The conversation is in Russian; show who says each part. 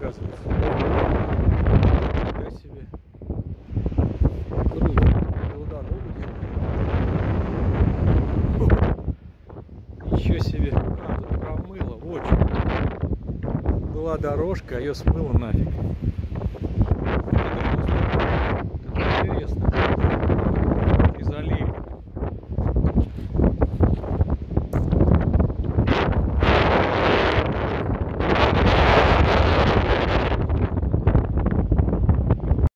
Speaker 1: оказывается. Нифига себе. Круто. Туда дорогу делают. Ничего себе. А, тут промыло. Вот что. Была дорожка, а ее смыло нафиг.